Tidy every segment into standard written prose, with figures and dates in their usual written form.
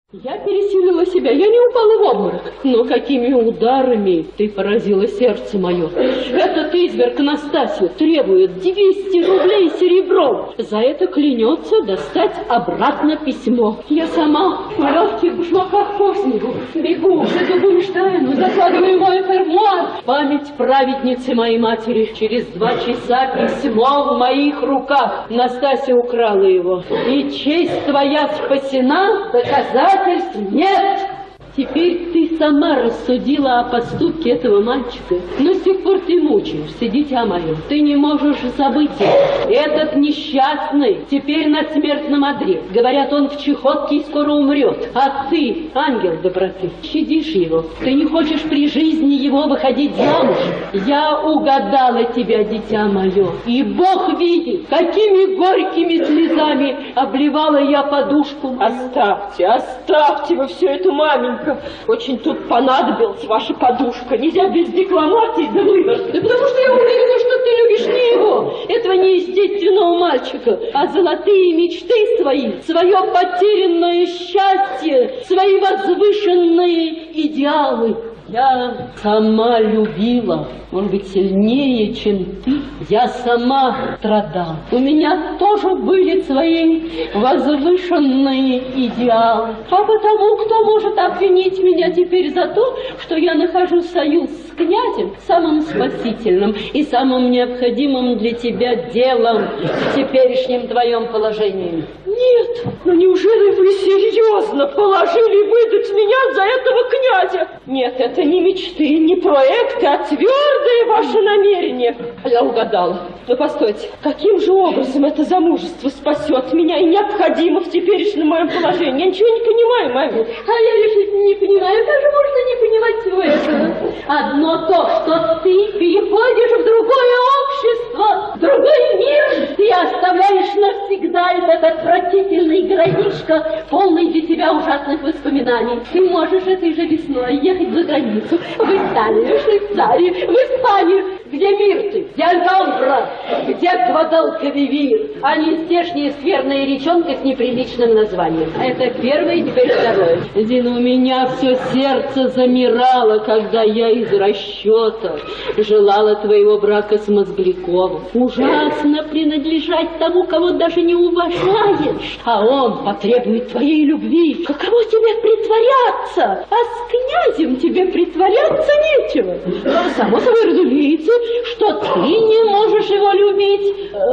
Я пересилила себя, я не упала в обморок. Но какими ударами ты поразила сердце мое. Этот изверг Настасью требует 200 рублей серебром. За это клянется достать обратно письмо. Я сама в легких башмаках по снегу бегу в эту Бунштейну, закладываю мой фермуар. Память праведницы моей матери. Через 2 часа письмо в моих руках. Настасья украла его. И честь твоя спасена, доказательств нет. Теперь ты сама рассудила о поступке этого мальчика. Но с тех пор ты мучаешься, дитя мое. Ты не можешь забыть его. Этот несчастный теперь на смертном одре. Говорят, он в чехотке и скоро умрет. А ты, ангел доброты, щадишь его. Ты не хочешь при жизни его выходить замуж. Я угадала тебя, дитя мое. И Бог видит, какими горькими слезами обливала я подушку. Оставьте вы все это, маменька. Очень тут понадобилась ваша подушка. Нельзя без декламации да выбрать. Да потому что я уверена, что ты любишь не его, этого неестественного мальчика, а золотые мечты свои, свое потерянное счастье, свои возвышенные идеалы. Я сама любила, может быть, сильнее, чем ты. Я сама страдала. У меня тоже были свои возвышенные идеалы. А потому, кто может обвинить меня теперь за то, что я нахожу союз с князем самым спасительным и самым необходимым для тебя делом в теперешнем твоем положении? Нет, но неужели вы серьезно положили выдать меня за этого князя? Нет, это не мечты, не проекты, а твердое ваше намерение. Я угадала. Но постойте, каким же образом это замужество спасет меня и необходимо в теперешнем моем положении? Я ничего не понимаю, маме. А я решительно не понимаю, как же можно не понимать всего этого? Одно то, что ты переходишь в другое общество, в другой мир. Ты оставляешь навсегда этот отвратительный городишко, полный для тебя ужасных воспоминаний. Ты можешь этой же весной ехать за границу, в Италию, в Швейцарию, в Испанию. Где мир ты? Где Альгамбра? Где Гвадалкавивир? А не здешняя скверная речонка с неприличным названием. Это первое, теперь второе. Зина, у меня все сердце замирало, когда я из расчета желала твоего брака с Мозгляковым. Ужасно принадлежать тому, кого даже не уважаешь. А он потребует твоей любви. Каково тебе притворяться? А с князем тебе притворяться нечего. Само собой разумеется, что ты не можешь его любить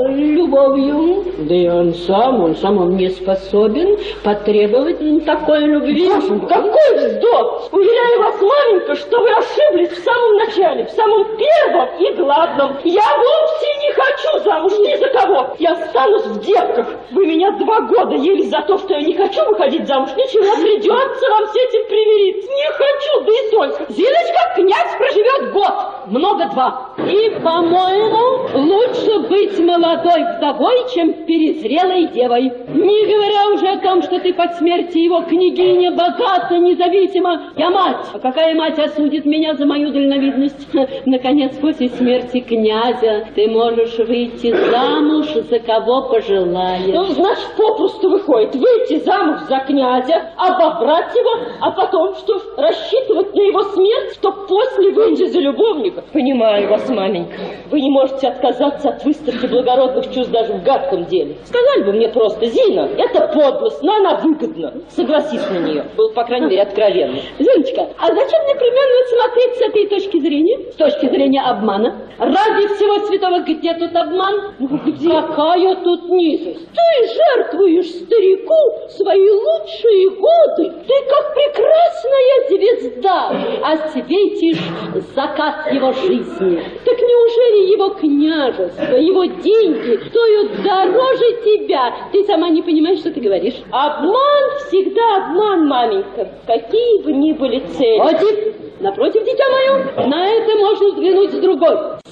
любовью. Да и он сам не способен потребовать такой любви. Какой вздор! Уверяю вас, маменька, что вы ошиблись в самом начале, в самом первом и главном. Я вовсе не хочу замуж ни за кого. Я останусь в девках. Вы меня 2 года ели за то, что я не хочу выходить замуж. Ничего, придется вам с этим примириться. Не хочу, да и только. Зиночка, князь проживет год, много 2. И, по-моему, лучше быть молодой вдовой, чем перезрелой девой. Не говоря уже о том, что ты по смерти его княгиня, богата, независима. Я мать. А какая мать осудит меня за мою дальновидность? Наконец, после смерти князя ты можешь выйти замуж за кого пожелаешь. Ну, значит, попросту выходит выйти замуж за князя, обобрать его, а потом, что рассчитывать на его смерть, что после выйти за любовника. Понимаю вас, маменька. Вы не можете отказаться от выставки благородных чувств даже в гадком деле. Сказали бы мне просто: Зина, это подлость, но она выгодна. Согласись на нее. Был, по крайней мере, откровенно. Зиночка, а зачем непременно смотреть с этой точки зрения? С точки зрения обмана? Ради всего святого, где тут обман? Где? Какая тут низость? Ты жертвуешь старику свои лучшие годы. Ты как прекрасная звезда осветишь закат его жизни. Так неужели его княжество, его деньги стоят дороже тебя? Ты сама не понимаешь, что ты говоришь? Обман всегда обман, маменька, какие бы ни были цели. Напротив, дитя мое, на это можно взглянуть с другой.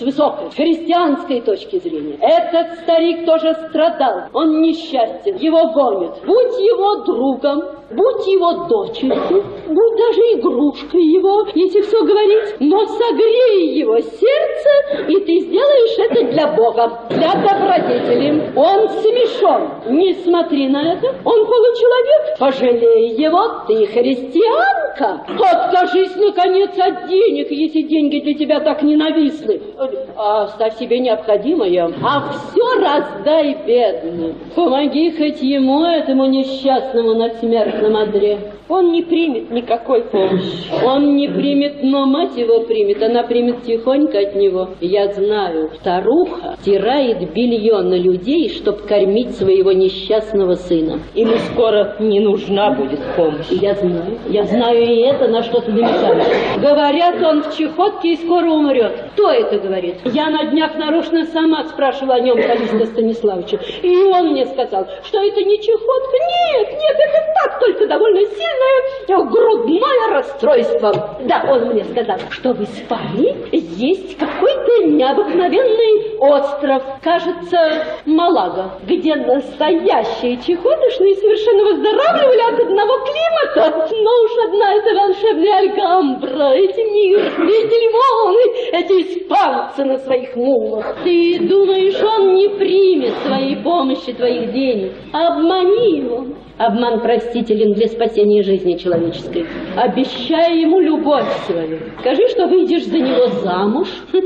с высокой христианской точки зрения. Этот старик тоже страдал, он несчастен, его гонят. Будь его другом, будь его дочерью, будь даже игрушкой его, если все говорить, но согрей его сердце, и ты сделаешь это для Бога, для добродетели. Он смешон, не смотри на это, он получеловек, пожалей его, ты христианка. Откажись, наконец, от денег, если деньги для тебя так ненавистны. Оставь себе необходимое, а все раздай бедным. Помоги хоть ему, этому несчастному на смертном одре. Он не примет никакой помощи. Он не примет, но мать его примет. Она примет тихонько от него. Я знаю, старуха стирает белье на людей, чтобы кормить своего несчастного сына. Ему скоро не нужна будет помощь. Я знаю и это, на что ты намекаешь. Говорят, он в чехотке и скоро умрет. Кто это говорит? Я на днях нарочно сама спрашивала о нем Калиста Станиславовича. И он мне сказал, что это не чехотка. Нет, это так, только довольно сильное грудное расстройство. Да, он мне сказал, что в Испании есть какой-то необыкновенный остров, кажется, Малага, где настоящие чехотошные совершенно выздоравливали от одного климата. Но уж одна эта волшебная Альгамбра, эти мирты, эти лимоны, эти испанцы на своих мулах. Ты думаешь, он не примет твоей помощи, твоих денег? Обмани его. Обман простителен для спасения жизни человеческой. Обещай ему любовь свою. Скажи, что выйдешь за него замуж.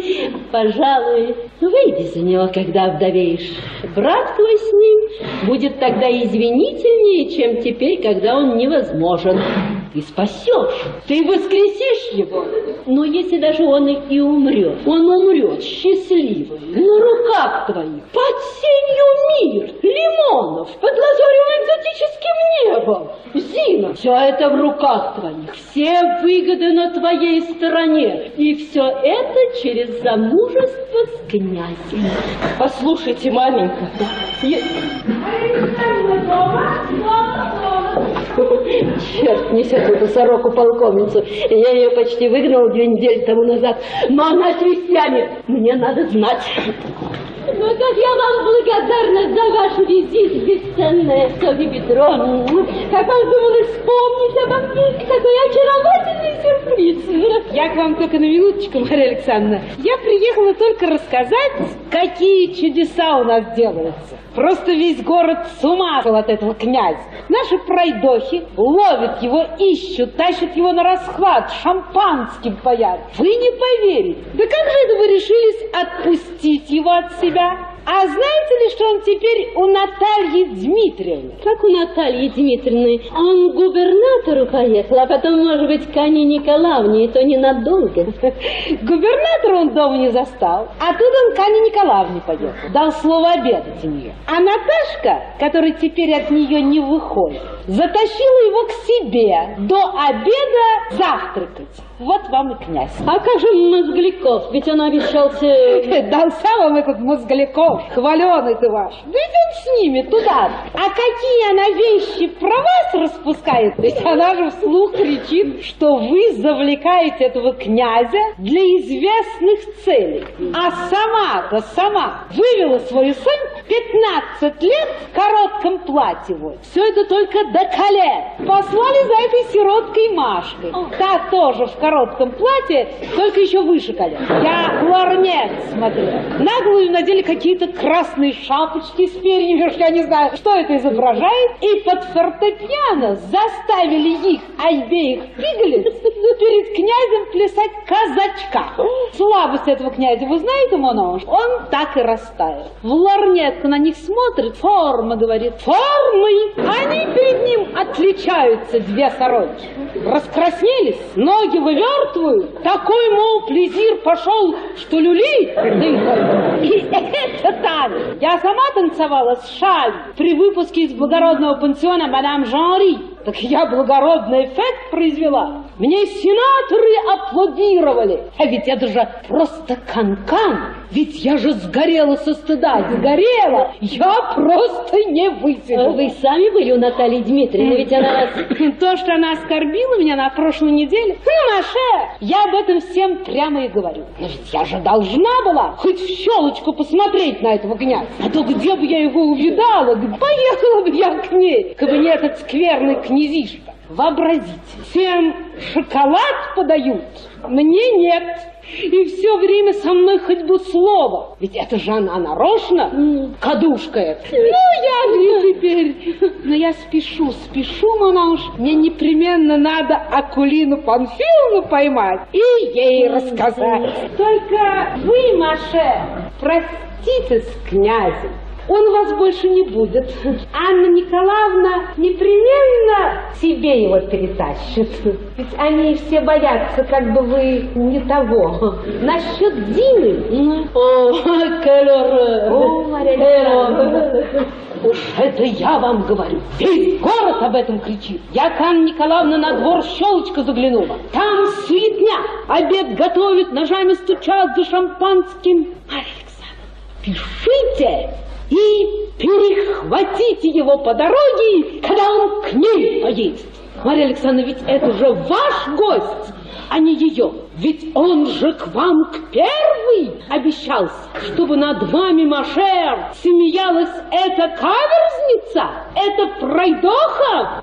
Пожалуй, выйди за него, когда вдовеешь. Брак твой с ним будет тогда извинительнее, чем теперь, когда он невозможен. Ты спасешь, ты воскресишь его. Но если даже он и умрет, он умрет счастливый, на руках твоих, под сенью мир, лимонов, под лазуревым экзотическим небом. Зина, все это в руках твоих, все выгоды на твоей стороне. И все это через замужество с князем. Послушайте, маменька. Черт несет эту сороку-полковницу. Я ее почти выгнал 2 недели тому назад. Но она крестьянин. Мне надо знать. Ну, как я вам благодарна за ваш визит, бесценная Софья Петровна. Как вам думалось вспомнить обо мне? Какой очаровательный сюрприз. Я к вам только на минуточку, Мария Александровна. Я приехала только рассказать, какие чудеса у нас делаются. Просто весь город с ума шел от этого князя. Наши пройдохи ловят его, ищут, тащат его на расхват, шампанским паят. Вы не поверите. Да как же это вы решились отпустить его от себя? А знаете ли, что он теперь у Натальи Дмитриевны? Как у Натальи Дмитриевны? Он к губернатору поехал, а потом, может быть, к Анне Николаевне, и то ненадолго. Губернатора он дома не застал, а тут он к Анне Николаевне поехал. Дал слово обедать у нее. А Наташка, которая теперь от нее не выходит, затащила его к себе до обеда завтракать. Вот вам и князь. А как же Мозгляков? Ведь он обещался... Дался вам этот Мозгляков, хваленый ты ваш. Да идем с ними туда. А какие она вещи про вас распускает? Ведь она же вслух кричит, что вы завлекаете этого князя для известных целей. А сама вывела свою Соньку 15 лет в коротком платье. Вот. Все это только до колен. Послали за этой сироткой Машкой. Та тоже в коротком платье, только еще выше колен. Я лорнет смотрела. На голову надели какие-то красные шапочки с перьями, я не знаю, что это изображает. И под фортепиано заставили их, обеих пигалиц, перед князем плясать казачка. Слабость этого князя, вы знаете, Монож? Он так и растаял. В лорнетку на них смотрит, форма, говорит, формой. Они перед ним отличаются, 2 сороки. Раскраснелись, ноги вывертывают. Такой, мол, плезир пошел, что люли. И это танец. Я сама танцевала с шалью при выпуске из благородного пансиона мадам Жанри. Так я благородный эффект произвела. Мне сенаторы аплодировали. А ведь это же просто канкан. Ведь я же сгорела со стыда, сгорела. Я просто не высидела. Вы сами были у Натальи Дмитриевны, ведь она вас... То, что она оскорбила меня на прошлой неделе, Маша, я об этом всем прямо и говорю. Но ведь я же должна была хоть в щелочку посмотреть на этого князя. А то где бы я его увидала, поехала бы я к ней, как бы не этот скверный князишка. Вообразите, всем шоколад подают, мне нет. И все время со мной хоть бы слово. Ведь это же она нарочно, кадушка эта. Ну, я же теперь. Но я спешу, Мануш. Мне непременно надо Акулину Панфиловну поймать и ей рассказать. Только вы, Маше, простите с князем. Он вас больше не будет. Анна Николаевна непременно себе его перетащит. Ведь они все боятся, как бы вы не того. Насчет Дины... О, Мария, уж это я вам говорю. Весь город об этом кричит. Я к Анне Николаевне на двор щелочка заглянула. Там суетня. Обед готовят, ножами стучат за шампанским. Марья Александровна, пишите и перехватите его по дороге, когда он к ней поедет. Марья Александровна, ведь это же ваш гость, а не ее. Ведь он же к вам к первый обещался, чтобы над вами, Машер, смеялась эта каверзница, эта пройдоха,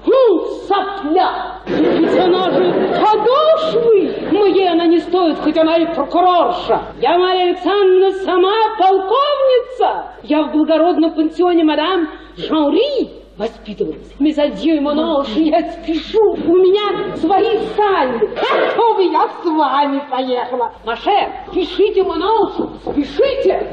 сопля. Ведь она же подошвы моей она не стоит, хоть она и прокурорша. Я, Марья Александровна, сама полковница. Я в благородном пансионе мадам Жанри воспитывалась. Мезальдье и Монолж, я спешу. У меня свои сани. Чтобы я с вами поехала. Маше, пишите, Монолж, спешите.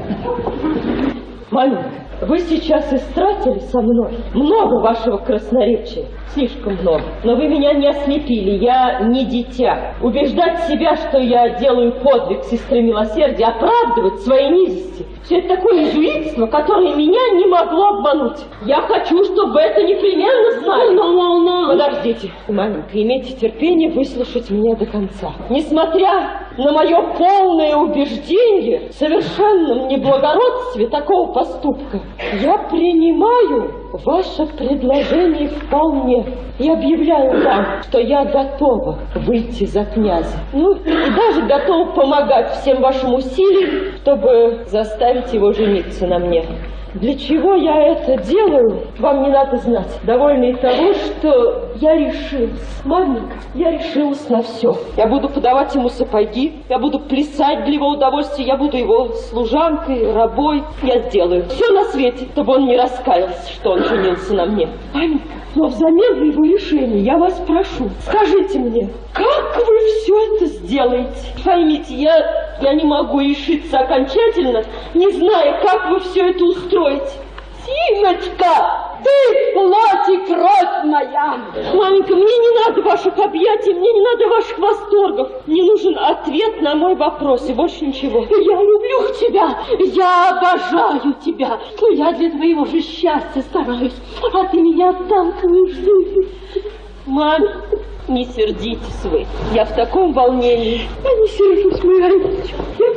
Маменька, вы сейчас истратили со мной много вашего красноречия. Слишком много. Но вы меня не ослепили, я не дитя. Убеждать себя, что я делаю подвиг сестры милосердия, оправдывать свои низости. Все это такое изуитство, которое меня не могло обмануть. Я хочу, чтобы вы это непременно знали. Но. Подождите, маменька, имейте терпение выслушать меня до конца. Несмотря на мое полное убеждение в совершенном неблагородстве такого поступка, я принимаю ваше предложение вполне и объявляю вам, что я готова выйти за князя. Ну, и даже готова помогать всем вашим усилиям, чтобы заставить его жениться на мне. Для чего я это делаю, вам не надо знать. Довольно и того, что я решилась. Маменька, я решилась на все. Я буду подавать ему сапоги, я буду плясать для его удовольствия, я буду его служанкой, рабой. Я сделаю все на свете, чтобы он не раскаялся, что он женился на мне. Маменька, но взамен на его решение я вас прошу, скажите мне, как вы все это сделаете? Поймите, я не могу решиться окончательно, не зная, как вы все это устроите. Тиночка, ты плоть и кровь моя. Маменька, мне не надо ваших объятий, мне не надо ваших восторгов. Мне нужен ответ на мой вопрос и больше ничего. Я люблю тебя, я обожаю тебя. Но я для твоего же счастья стараюсь, а ты меня отталкиваешь. Маме, не сердитесь вы. Я в таком волнении. Я не сержусь, моя Альбочка.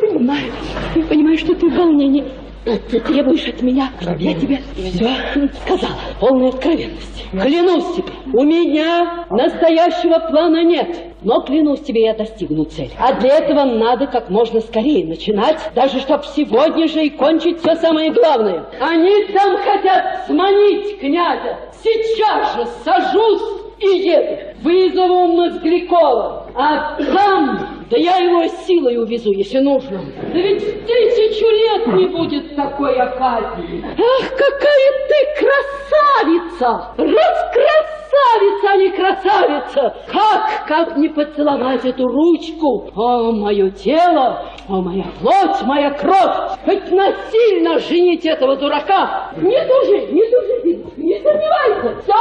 Я понимаю, что ты в волнении. Ты требуешь от меня, чтобы я тебе все сказала. Полная откровенность. Клянусь тебе, у меня настоящего плана нет. Но, клянусь тебе, я достигну цели. А для этого надо как можно скорее начинать, даже чтобы сегодня же и кончить все самое главное. Они там хотят сманить князя. Сейчас же сажусь и еду. Вызову Мозглякова. А там, да я его силой увезу, если нужно. Да ведь 1000 лет не будет такой оказии. Ах, какая ты красавица! Раскрасавица, а не красавица! Как не поцеловать эту ручку? О, мое тело, о, моя плоть, моя кровь! Хоть насильно женить этого дурака! Не тужи, не сомневайся! Все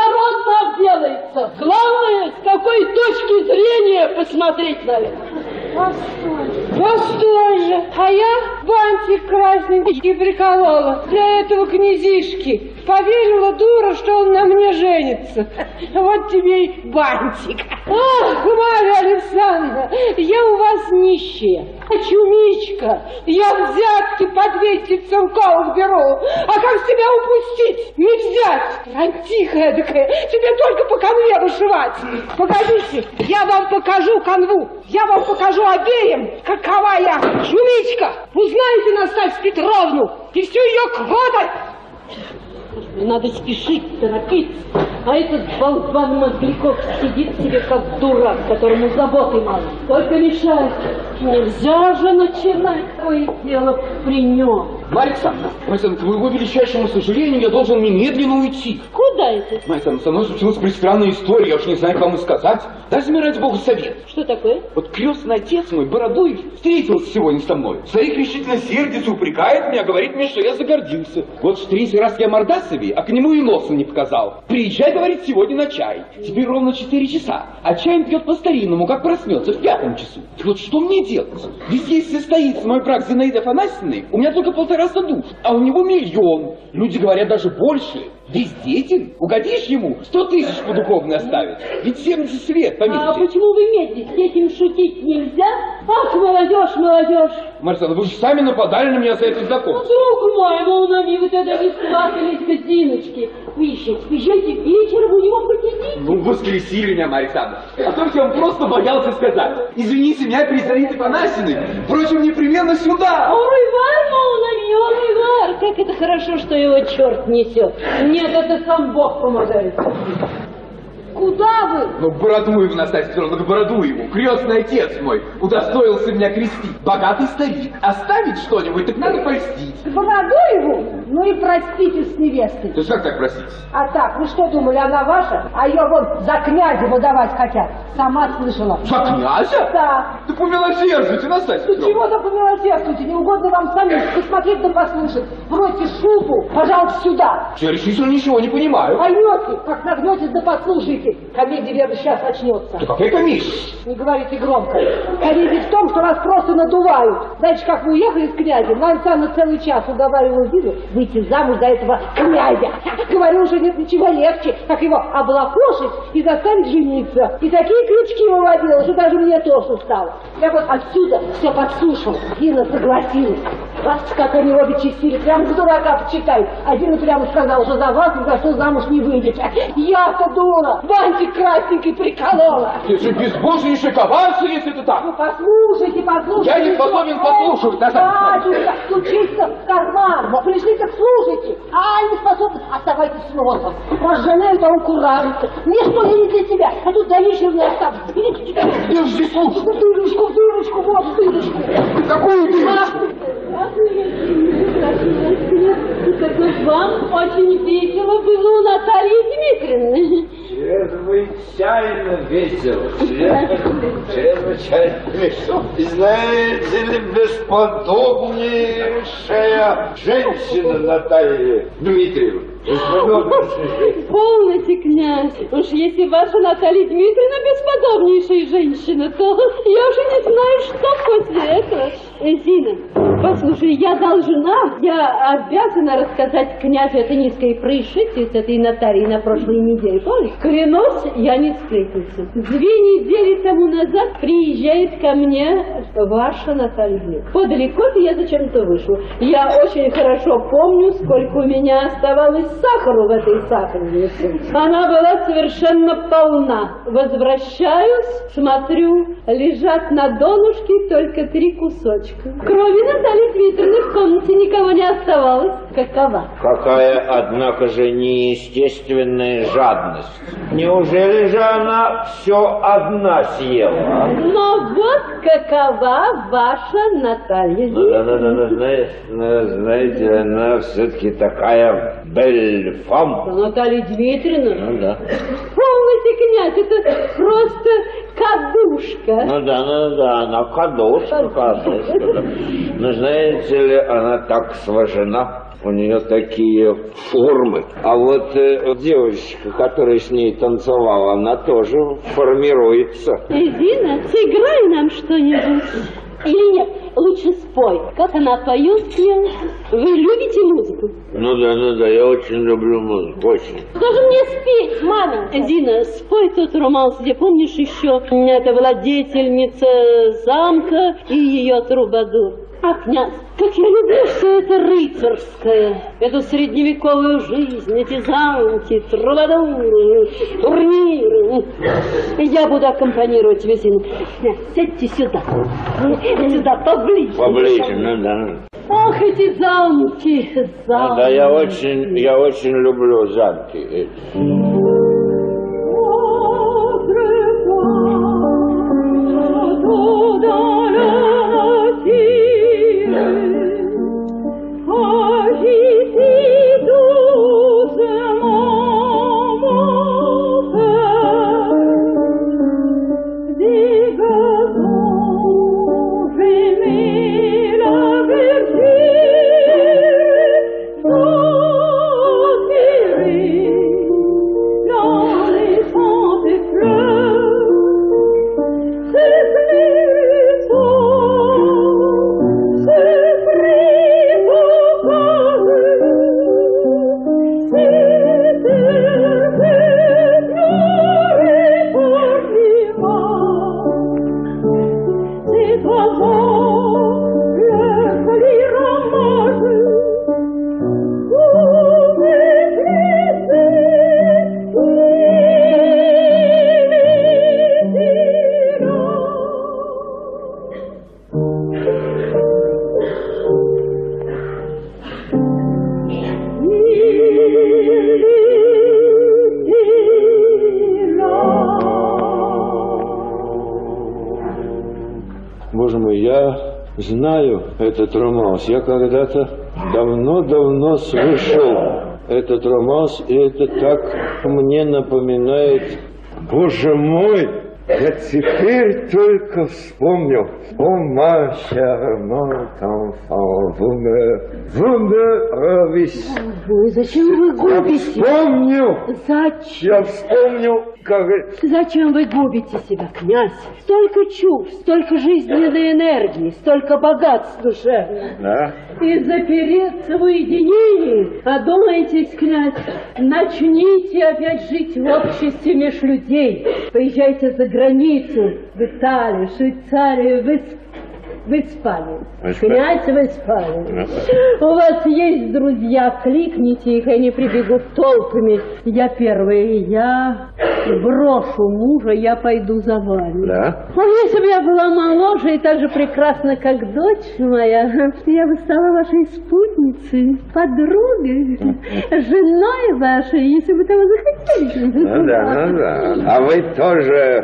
преблагородно обделается! Главное, с какой точки зрения посмотреть на это. Постой же, а я бантик красненький приколола для этого князишки. Поверила дура, что он на мне женится. Вот тебе и бантик. Ах, Марья Александровна, я у вас нищая, чумичка. Я взятки по 200 целковых беру. А как себя упустить, не взять? Рантиха эдакая, тебе только по конве вышивать. Погодите, я вам покажу канву. Я вам покажу обеим, какова я чумичка. Узнаете Настасью Петровну и всю ее квоту. Надо спешить, торопиться. А этот болван Мозгликов сидит себе как дурак, которому заботы мало. Только мешает. Нельзя же начинать свое дело при нем. Марья Александровна, к моему величайшему сожалению, я должен немедленно уйти. Куда это? Марья Александровна, со мной случилась пристранная история, я уж не знаю, как вам и сказать. Дайте мне, ради бога, совет. Что такое? Вот крестный отец мой, Бородуев, встретился сегодня со мной. Старик решительно сердится, упрекает меня, говорит мне, что я загордился. Вот в третий раз я мордасове, а к нему и носа не показал. Приезжай, говорит, сегодня на чай. Теперь ровно 4 часа. А чай он пьет по-старинному, как проснется, в 5 часу. Так вот что мне делать? Ведь если состоится мой брак с Зинаидой Афанасьевной, у меня только 1,5 душ, а у него 1 000 000. Люди говорят, даже больше. Бездетен? Угодишь ему? 100 000 по духовной оставить. Ведь 70 лет, пометьте. А почему вы медлите? С этим шутить нельзя? Ах, молодежь, молодежь. Марцелла, вы же сами нападали на меня за это знакомство. Друг мой, волнами, вы тогда не сватались к Зиночке. Вы еще приезжайте вечером у него посидите. Ну, воскресили меня, Марья Александровна. А то я вам просто боялся сказать. Извините меня перед Зинаидой Афанасьевной. Впрочем, непременно сюда. Урывар, волнами, урывар. Как это хорошо, что его черт несет. Нет, это сам Бог помогает. Куда вы? Ну, к Бородуеву, Настасья Петровна, к Бородуеву. Крестный отец мой удостоился меня крестить. Богатый старик. Оставить что-нибудь, так надо польстить. К Бородуеву? Ну и простите с невестой. То есть как так простить? А так, вы что думали, она ваша? А ее вот за князя выдавать хотят. Сама слышала. За князя? Да. Да помилосердуйте, Настасья Ну Петровна. чего-то помилосердствуйте, не угодно вам самим посмотреть да послушать. Бросьте шубу, пожалуйста, сюда. Я решительно ничего не понимаю. Поймете, как нагнетесь да послушайте. Комедия, верно, сейчас начнется. Да какая комедия? Не говорите громко. Комедия в том, что вас просто надувают. Знаете, как вы уехали с князем, Марья Александровна целый час уговаривала Зину выйти замуж за этого князя. Говорю, что нет ничего легче, как его облапошить и заставить жениться. И такие крючки выводила, что даже мне тошно стало. Я вот отсюда все подслушал. Зина согласилась. Вас, как они обе чистили, прямо с дурака почитают. А Зина прямо сказала, что за вас ни за что замуж не выйдете. Я-то дура, бантик красненький приколола. Ты же безбожнейшее коварство, если это так. Ну послушайте, послушайте. Я не способен послушать, Батюшка, стучится в карман. Пришли, так слушайте. А не способны, оставайтесь с носом. Разженеют, а он куражится. Мне что, я не для тебя, а тут доверчивый оставлю. Видите, тебя. Я же здесь слушаю. Дырочку, вот дырочку. Какую дырочку? Как вам очень весело было у Натальи Дмитриевны. Чрезвычайно весело. Чрезвычайно весело. И знаете ли, бесподобнейшая женщина Наталья Дмитриевна. Полноте, князь. Уж если ваша Наталья Дмитриевна бесподобнейшая женщина, то я уже не знаю, что после этого. Зина, послушай, я должна, я обязана рассказать князю это низкое происшествие с этой Натальей на прошлой неделе. Помнишь? Клянусь, я не сплетница. 2 недели тому назад приезжает ко мне ваша Наталья Дмитриевна. Подле кофе я зачем-то вышла. Я очень хорошо помню, сколько у меня оставалось сахару в этой сахарнице. Она была совершенно полна. Возвращаюсь, смотрю, лежат на донышке только 3 кусочка. Кроме Натальи Дмитриевны в комнате никого не оставалось. Какова? Какая, однако же, неестественная жадность. Неужели же она все одна съела? Но вот какова ваша Наталья Дмитриевна. Знаете, она все-таки такая бельфам. Наталья Дмитриевна? Ну да. Полностью, князь, это просто кадушка. Ну да, она кадушка. Но знаете ли, она так сложена, У нее такие формы. А вот девочка, которая с ней танцевала, она тоже формируется. Зина, сыграй нам что-нибудь. Или нет, лучше спой. Как она поет мне? Вы любите музыку? Ну да, я очень люблю музыку, очень. Даже мне спеть, мама. Зина, спой тот романс, где, помнишь, еще это владетельница замка и ее трубадур. А, князь, как я люблю все это рыцарское, эту средневековую жизнь, эти замки, трубадуры, турниры. Я буду аккомпанировать Везину. Сядьте сюда, сюда, поближе. Поближе, ну да. Ох, эти замки, замки. Да, я очень люблю замки. Знаю этот романс. Я когда-то давно слышал этот романс, и это так мне напоминает... Боже мой! Я теперь только вспомнил. О, Маша, Ой, зачем вы губите? Я вспомнил! Зачем? Я вспомнил, как... Зачем вы губите себя, князь? Столько чувств, столько жизненной энергии, столько богатств душевных. Да? И запереться в уединении. Одумайтесь, князь, начните опять жить в обществе меж людей. Поезжайте за границу, в Италию, Швейцарию, в Испанию. Князь, в Испанию. У вас есть друзья, кликните их, они прибегут толпами. Я первая, я брошу мужа, я пойду за вами. Да? Если бы я была моложе и так же прекрасна, как дочь моя, я бы стала вашей спутницей, подругой, женой вашей, если бы того захотели. Ну да. А вы тоже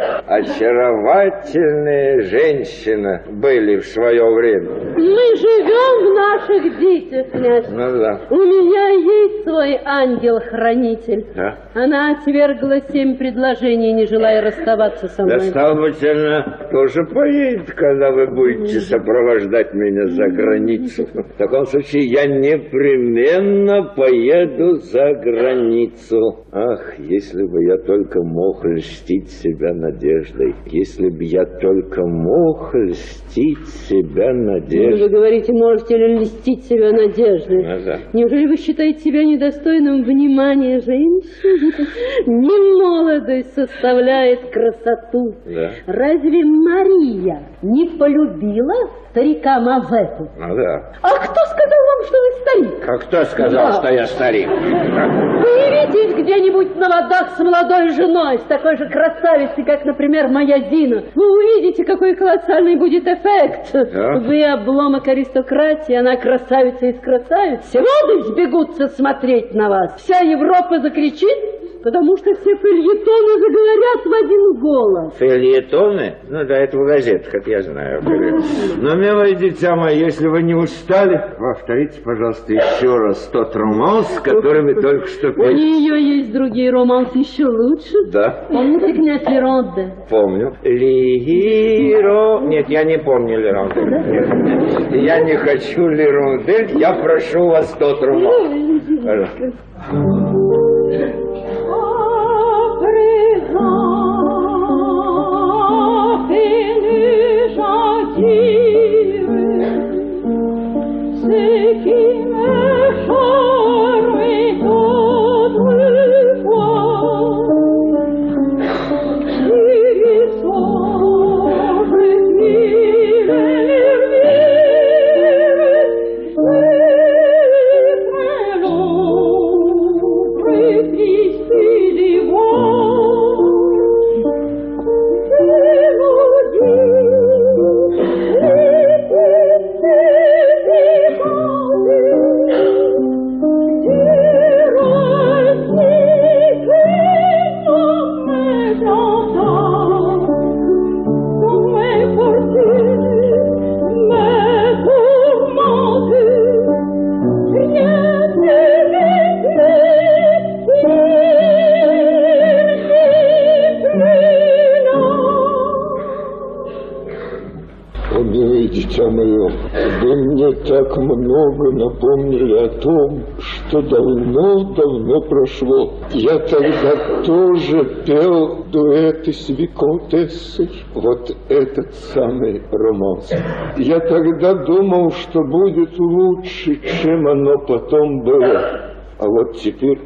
очаровательная женщина были в свое время. Мы живем в наших детях, князь. Ну да. У меня есть свой ангел-хранитель. Да? Она отвергла 7 предложений, не желая расставаться со мной. Да, стало быть, она тоже поедет, когда вы будете сопровождать меня за границу. В таком случае я непременно поеду за границу. Ах, если бы я только мог льстить себя надеждой. Если бы я только мог льстить себя надеждой. Вы говорите, можете ли льстить себя надеждой? Да. Неужели вы считаете себя недостойным внимания женщины? Не молодость составляет красоту. Да. Разве Мария не полюбила старика Мазепу? Ну да. А кто сказал вам, что вы старик? А кто сказал, что я старик? Появитесь где-нибудь на водах с молодой женой, с такой же красавицей, как, например, моя Зина. Вы увидите, какой колоссальный будет эффект. Да? Вы обломок аристократии, она красавица из красавиц. Все роды сбегутся смотреть на вас. Вся Европа закричит, потому что все фельетоны заговорят в один голос. Фельетоны? Ну да, это в газетах, это я знаю. Но, милое дитя мое, если вы не устали, повторите, пожалуйста, еще раз тот романс, который вы только что У пели. нее есть другие романсы еще лучше. Да. Помните князь Леронде? Помню. Лиро... Нет, я не помню Лерондель. Нет. Я не хочу Лерондель, я прошу вас тот романс. Пожалуйста. Дитя мое, вы мне так много напомнили о том, что давно-давно прошло. Я тогда тоже пел дуэты с виконтессой. Вот этот самый романс. Я тогда думал, что будет лучше, чем оно потом было. А вот теперь...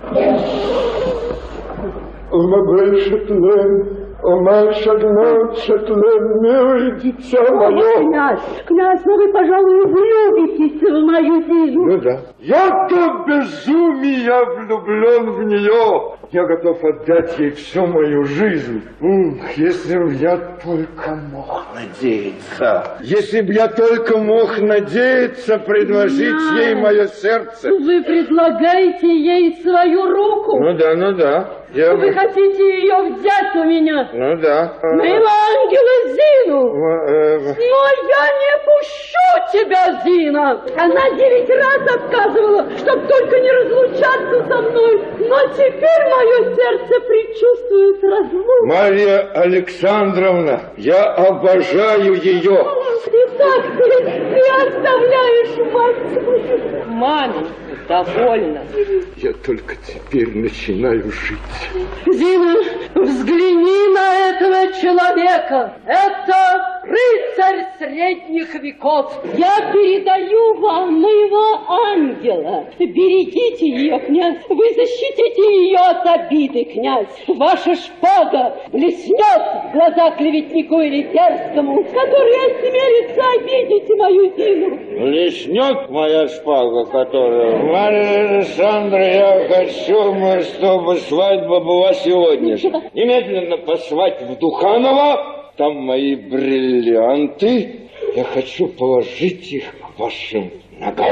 О, Шатлен, милое дитя мое. Князь, ну вы, пожалуй, влюбитесь в мою Зину. Ну да. Я до безумия влюблен в нее. Я готов отдать ей всю мою жизнь. Если б я только мог надеяться. Если б я только мог надеяться предложить ей мое сердце. Вы предлагаете ей свою руку? Ну да. Вы хотите ее взять у меня? Ну да. Моего ангела Зину! Но я не пущу тебя, Зина! Она 9 раз отказывала, чтоб только не разлучаться со мной. Но теперь мое сердце предчувствует разлуку. Марья Александровна, я обожаю ее. Итак, ты оставляешь мать свою. Маме, довольно. Я только теперь начинаю жить. Зина, взгляни на этого человека. Это рыцарь средних веков. Я передаю вам моего ангела. Берегите ее, князь. Вы защитите ее от обиды, князь. Ваша шпага блеснет в глаза клеветнику или дерзкому, который осмелится обидеть мою Зину. Блеснет моя шпага, которая... Марья Александровна, я хочу, чтобы свадьба была сегодня же. Немедленно послать в Духаново. Там мои бриллианты. Я хочу положить их к вашим ногам.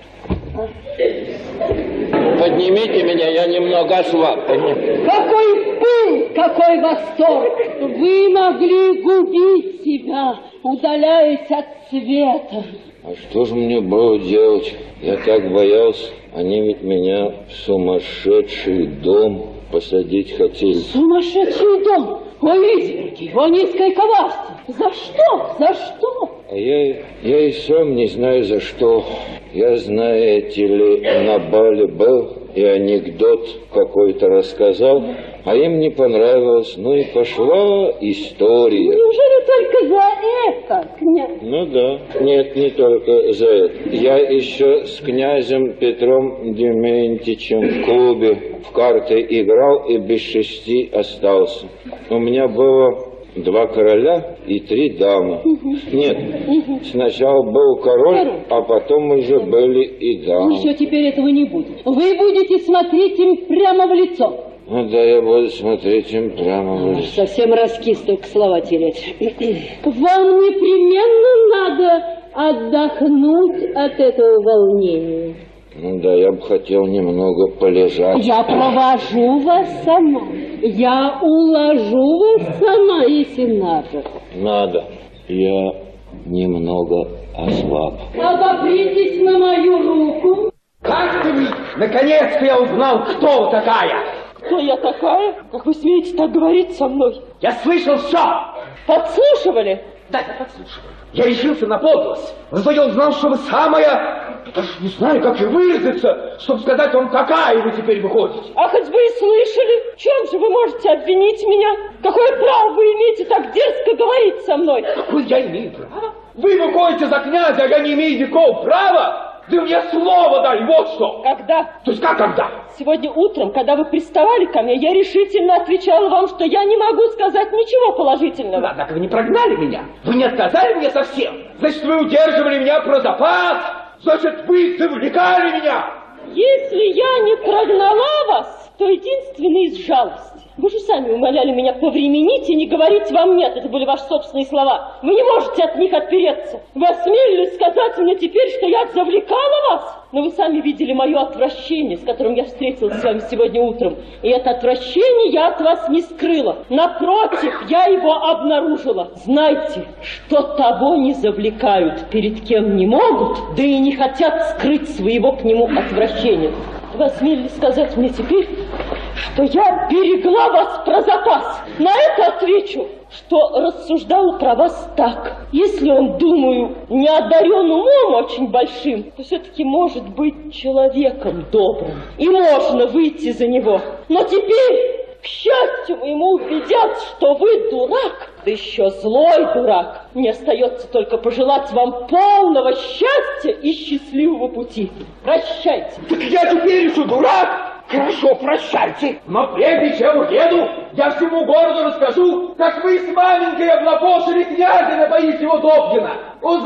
Поднимите меня, я немного ослаб. Какой пыл, какой восторг! Вы могли губить себя, удаляясь от света. А что же мне было делать? Я так боялся. Они ведь меня в сумасшедший дом посадить хотели. Сумасшедший дом! О, изверги! О, низкое коварство! За что? За что? А я и сам не знаю за что. Я, знаете ли, на бале был и анекдот какой-то рассказал, а им не понравилось. Ну и пошла история. Неужели только за это, князь? Ну да. Нет, не только за это. Я еще с князем Петром Дементьевичем в клубе в карты играл и без 6 остался. У меня было 2 короля и 3 дамы. Нет, сначала был король, а потом уже были и дамы. Все, теперь этого не будет. Вы будете смотреть им прямо в лицо. Ну да, я буду смотреть им прямо в лицо. Совсем раскис, только слова терять. Вам непременно надо отдохнуть от этого волнения. Ну да, я бы хотел немного полежать. Я провожу вас сама. Я уложу вас сама, если надо. Надо. Я немного ослаб. Обопритесь на мою руку. Как ты видишь? Наконец-то я узнал, кто вы такая. Кто я такая? Как вы смеете так говорить со мной? Я слышал все. Подслушивали? Да, я подслушал. Я решился на подлость. Зато я узнал, что вы самая... Даже не знаю, как и выразиться, чтобы сказать вам, какая вы теперь выходите. А хоть бы и слышали. В чем же вы можете обвинить меня? Какое право вы имеете так дерзко говорить со мной? Какое я имею право? Вы выходите за князя, а я не имею никакого права? Ты мне слово дай, вот что! Когда? То есть как когда? Сегодня утром, когда вы приставали ко мне, я решительно отвечала вам, что я не могу сказать ничего положительного. Однако вы не прогнали меня. Вы не отказали мне совсем. Значит, вы удерживали меня про запас. Значит, вы завлекали меня. Если я не прогнала вас, то единственно из жалости. Вы же сами умоляли меня повременить и не говорить вам «нет». Это были ваши собственные слова. Вы не можете от них отпереться. Вы осмелились сказать мне теперь, что я завлекала вас. Но вы сами видели мое отвращение, с которым я встретилась с вами сегодня утром. И это отвращение я от вас не скрыла. Напротив, я его обнаружила. Знайте, что того не завлекают, перед кем не могут, да и не хотят скрыть своего к нему отвращения. Вы осмелились сказать мне теперь, что я берегла вас про запас. На это отвечу, что рассуждала про вас так. Если он, думаю, не одарен умом очень большим, то все-таки может быть человеком добрым. И можно выйти за него. Но теперь, к счастью моему, убедят, что вы дурак, да еще злой дурак. Мне остается только пожелать вам полного счастья и счастливого пути. Прощайте. Так я теперь еще дурак? Хорошо, прощайте. Но прежде чем уеду, я всему городу расскажу, как вы с маменькой облапошили князя напоить его Добгина.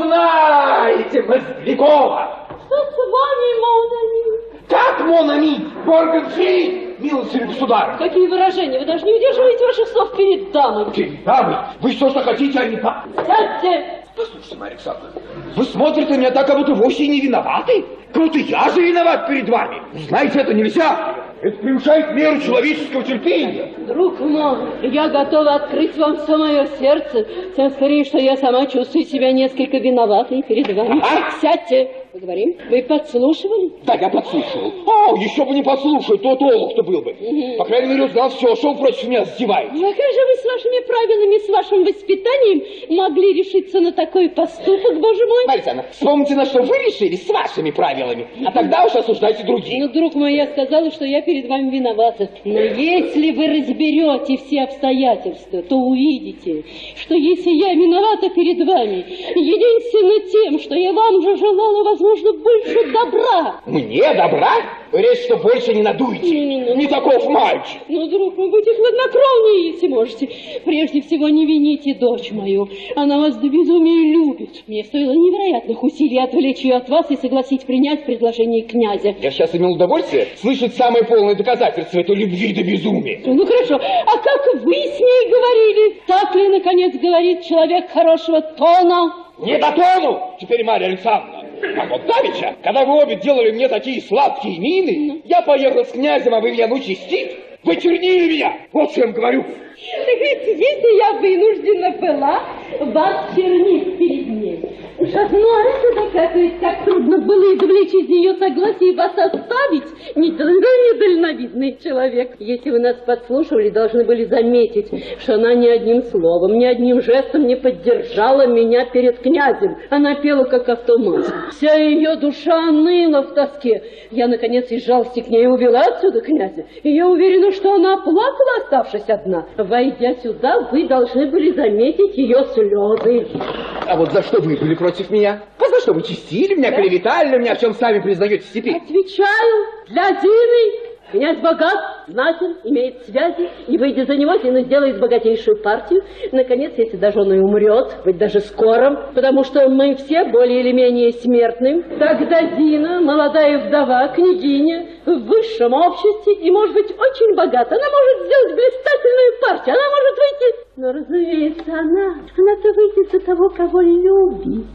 Узнаете, Мозглякова. Что с вами, Монами? Как, Монами? Боргенфрид, милостивый государь. Какие выражения? Вы даже не удерживаете ваших слов перед дамой. Перед дамой? Вы что хотите, а не так? Сядьте. Послушайте, Марья Александровна, вы смотрите на меня так, как будто вовсе не виноваты. Как будто я же виноват перед вами. Знаете, это нельзя. Это превышает меру человеческого терпения. Друг мой, я готова открыть вам все мое сердце, тем скорее, что я сама чувствую себя несколько виноватой перед вами. Сядьте, поговорим. Вы подслушивали? Да, я подслушал. О, еще бы не подслушал, то олух-то был бы. По крайней мере, узнал все, что вы против меня издеваете. Ну, а как же вы с вашими правилами, с вашим воспитанием могли решиться на такой поступок, боже мой? Марья Александровна, вспомните, на что вы решили с вашими правилами, а тогда уж осуждайте других. Ну, друг мой, я сказала, что я перед вами виновата. Но если вы разберете все обстоятельства, то увидите, что если я виновата перед вами, единственно тем, что я вам же желала, возможно, больше добра. Мне добра? Вы речь, что больше не надуете. Не таков мальчик. Ну, друг мой, будьте хладнокровнее, если можете. Прежде всего, не вините дочь мою. Она вас до безумия любит. Мне стоило невероятных усилий отвлечь ее от вас и согласить принять предложение князя. Я сейчас имел удовольствие слышать самое полное доказательство этой любви до безумия. Ну, хорошо. А как вы с ней говорили? Так ли, наконец, говорит человек хорошего тона? Не до тону, теперь, Марья Александровна. А вот давеча, когда вы обе делали мне такие сладкие мины, я поехал с князем, а вы меня чистить. Вы чернили меня, вот что я вам говорю. Так ведь если я вынуждена была вас чернить перед ней, уж одно это доказывает, как трудно было извлечь из нее согласие вас оставить, недальновидный человек. Если вы нас подслушивали, должны были заметить, что она ни одним словом, ни одним жестом не поддержала меня перед князем. Она пела как автомат. Вся ее душа ныла в тоске. Я, наконец, из жалости к ней увела отсюда князя, и я уверена, что она плакала, оставшись одна. Войдя сюда, вы должны были заметить ее слезы. А вот за что вы были против меня? За что вы чистили меня, клеветали на меня, в чем сами признаетесь теперь? Отвечаю, для Зины. Князь богат, знатен, имеет связи, и, выйдя за него, Зина сделает богатейшую партию. Наконец, если даже он и умрет, быть даже скоро, потому что мы все более или менее смертны, тогда Зина, молодая вдова, княгиня, в высшем обществе и, может быть, очень богата. Она может сделать блистательную партию, она может выйти... Но, разумеется, она-то выйдет за того, кого любит.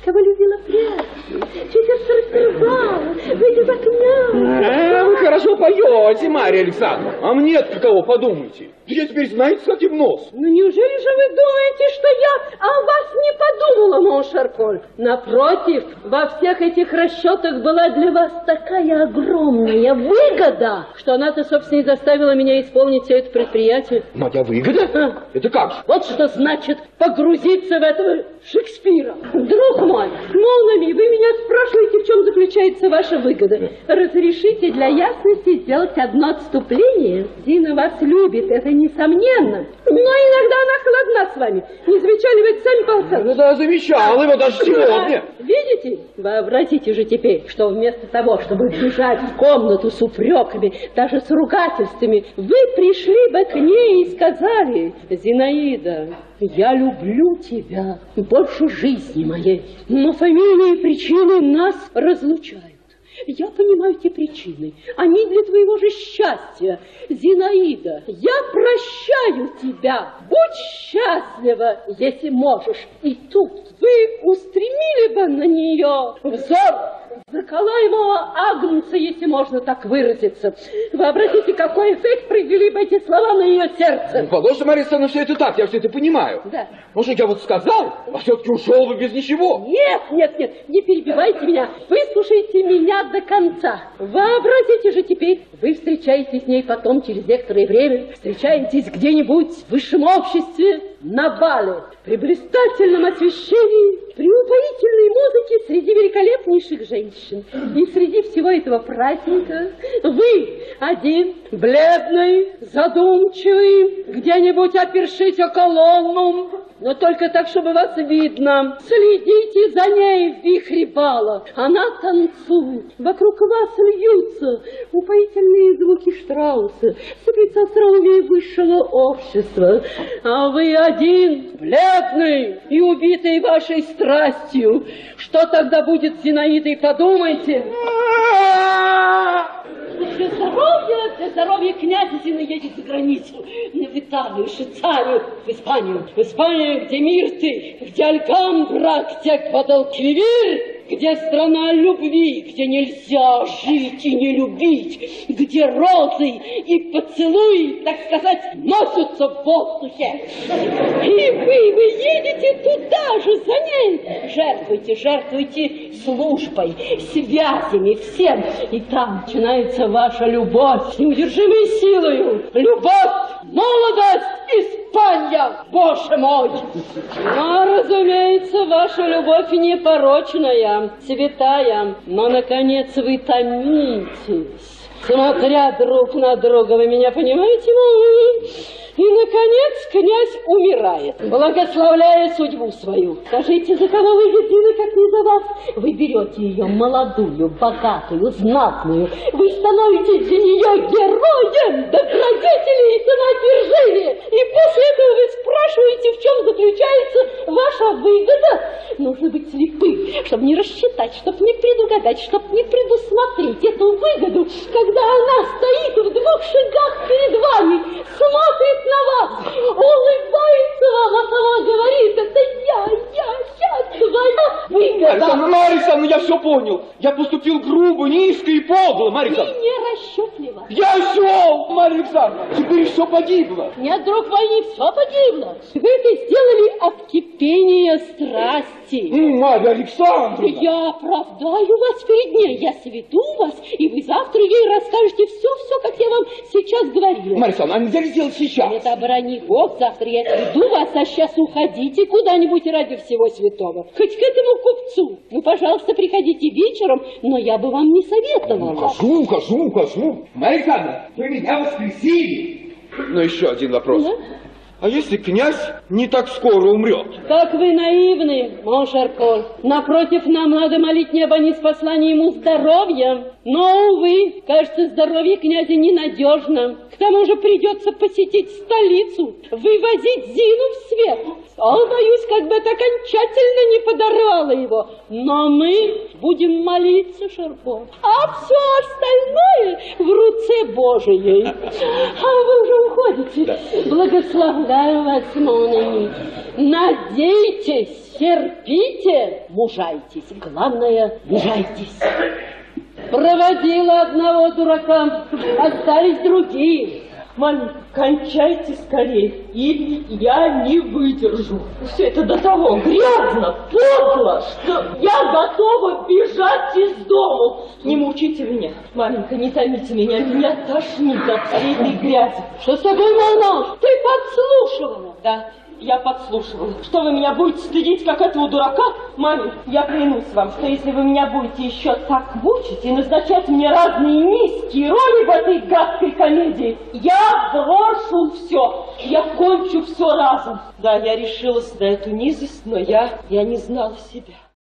кого любила прежде, чье сердце растерзало, выйдя за князя. Вы хорошо поете, Марья Александровна. А мне-то каково, подумайте. Я теперь, знаете, с каким нос. Ну неужели же вы думаете, что я о вас не подумала, Моншарколь? Напротив, во всех этих расчетах была для вас такая огромная выгода, что она-то, собственно, и заставила меня исполнить все это предприятие. Моя выгода? Это как же? Вот что значит погрузиться в этого Шекспира. Друг мой, Монами, вы меня спрашиваете, в чем заключается ваша выгода. Разрешите для ясности сделать одно отступление. Зина вас любит, это несомненно. Но иногда она холодна с вами. Не замечали вы это сами, Павел? Ну да, замечал его даже сегодня. Видите? Вообразите же теперь, что вместо того, чтобы бежать в комнату с упреками, даже с ругательствами, вы пришли бы к ней и сказали: Зинаида, я люблю тебя больше жизни моей, но фамилии и причины нас разлучают. Я понимаю эти причины. Они для твоего же счастья. Зинаида, я прощаю тебя. Будь счастлива, если можешь. И тут вы устремили бы на нее взор заколаемого агнца, если можно так выразиться. Вообразите, какой эффект произвели бы эти слова на ее сердце. Ну, положим, Марья Александровна, все это так, я все это понимаю. Да. Может, я вот сказал, а все-таки ушел бы без ничего. Нет, не перебивайте меня. Выслушайте меня до конца. Вообразите же теперь, вы встречаетесь с ней потом через некоторое время, встречаетесь где-нибудь в высшем обществе, на бале, при блистательном освещении, при упоительной музыке среди великолепнейших женщин. И среди всего этого праздника вы один, бледный, задумчивый, где-нибудь опершись о колонну, но только так, чтобы вас видно. Следите за ней в вихре бала. Она танцует. Вокруг вас льются упоительные звуки Штрауса, с остроумие высшего общества. А вы один, бледный и убитый вашей страстью. Что тогда будет с Зинаидой, подумайте. Для здоровья князя Зина едет за границу, в Италию, Швейцарию, в Испанию. В Испанию, где Мирты, где Альгамбра, где Гвадалквивир, где страна любви, где нельзя жить и не любить, где розы и поцелуи, так сказать, носятся в воздухе. И вы едете туда же за ней. Жертвуйте службой, связями, всем. И там начинается ваша любовь с неудержимой силою. Любовь, молодость, Испания, Боже мой! Но, разумеется, ваша любовь непорочная, святая, но, наконец, вы томитесь, смотря друг на друга, вы меня понимаете, И, наконец, князь умирает, благословляя судьбу свою. Скажите, за кого вы любили, как не за вас? Вы берете ее молодую, богатую, знатную. Вы становитесь для нее героем, добродетели и самоотвержения. И после этого вы спрашиваете, в чем заключается ваша выгода. Нужно быть слепым, чтобы не рассчитать, чтобы не предугадать, чтобы не предусмотреть эту выгоду, когда она стоит в 2 шагах перед вами, смотрит на вас, улыбается вам, а сама говорит: это я твоя выгода. Марья Александровна, я все понял. Я поступил грубо, низко и подло, Марья И Александровна. нерасчетливо. Я осел, Марья Александровна. Теперь все погибло. Нет, друг мой, не все погибло. Вы это сделали от кипения страсти. Марья Александровна. Я оправдаю вас перед ней, я сведу вас, и вы завтра ей расскажете все, как я вам сейчас говорила. Марья Александровна, а нельзя ли сделать сейчас? Это, оборони Бог, завтра я сведу вас, а сейчас уходите куда-нибудь ради всего святого. Хоть к этому купцу. Ну, пожалуйста, приходите вечером, но я бы вам не советовала. Ухожу. Марья Александровна, вы меня воскресили. Но еще один вопрос. Да? А если князь не так скоро умрет? Как вы наивны, Моншарколь. Напротив, нам надо молить небо не спаслание ему здоровья. Но, увы, кажется, здоровье князя ненадежно. К тому же придется посетить столицу, вывозить Зину в свет. Боюсь, как бы это окончательно не подорвало его. Но мы будем молиться, Шарко. А все остальное в руце Божией. А вы уже уходите. Да. Благословляю вас, Монами. Надейтесь, терпите, мужайтесь. Главное, мужайтесь. Проводила одного дурака, остались другие. Маменька, кончайте скорее, или я не выдержу. Все это до того грязно, подло, что я готова бежать из дому. Не мучите меня, маменька, не томите меня тошнит от всей этой грязи. Что с тобой, Малыш? Ты подслушивала? Да, я подслушивала. Что вы меня будете стыдить, как этого дурака? Маме, я клянусь вам, что если вы меня будете еще так мучить и назначать мне разные низкие роли в этой гадкой комедии, я брошу все, я кончу все разом. Да, я решилась на эту низость, но я не знала себя.